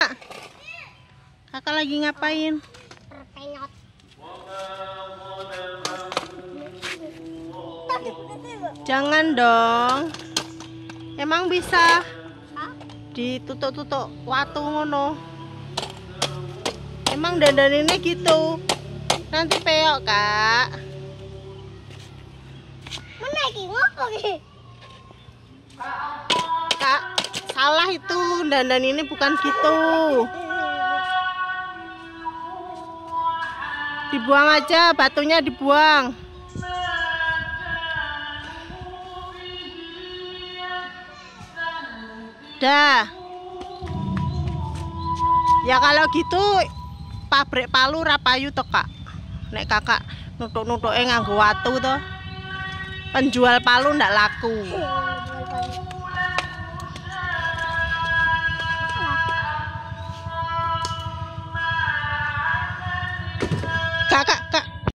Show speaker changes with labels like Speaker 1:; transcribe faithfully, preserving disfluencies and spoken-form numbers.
Speaker 1: Kakak? Kakak lagi ngapain?
Speaker 2: Perpenyot.
Speaker 1: Jangan dong. Emang bisa ditutuk-tutuk watu ngono. Emang dandaninnya gitu. Nanti peok, Kak.
Speaker 2: Mana iki ngopo iki?
Speaker 1: Kak, salah itu. Dandan ini bukan gitu. Dibuang aja, batunya dibuang. Dah. Ya kalau gitu pabrik palu rapayu toh, Kak. Nek Kakak nutuk-nutuke nganggo watu toh. Penjual palu ndak laku.